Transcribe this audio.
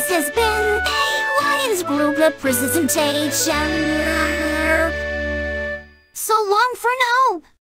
This has been a Lyons Group representation. So long for now.